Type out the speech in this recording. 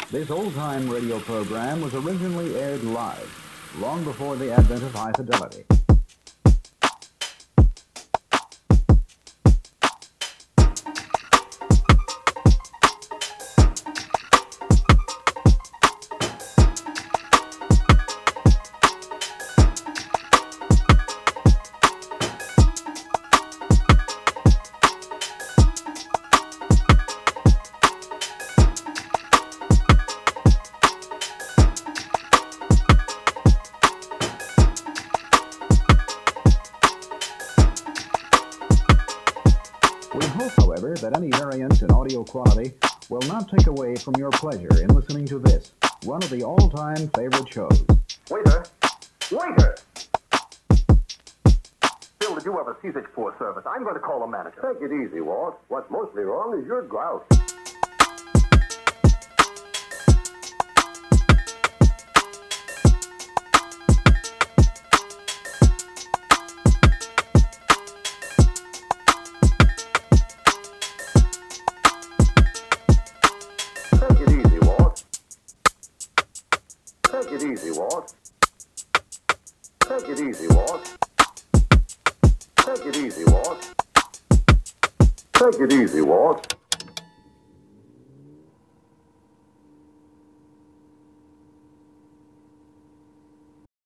This old-time radio program was originally aired live, long before the advent of high fidelity. We hope, however, that any variance in audio quality will not take away from your pleasure in listening to this, one of the all-time favorite shows. Waiter! Waiter! Bill, did you have a C64 service? I'm going to call the manager. Take it easy, Walt. What's mostly wrong is your grouse. Take it easy, Walt. Take it easy, Walt. Take it easy, Walt. Take it easy, Walt. Take it easy, Walt.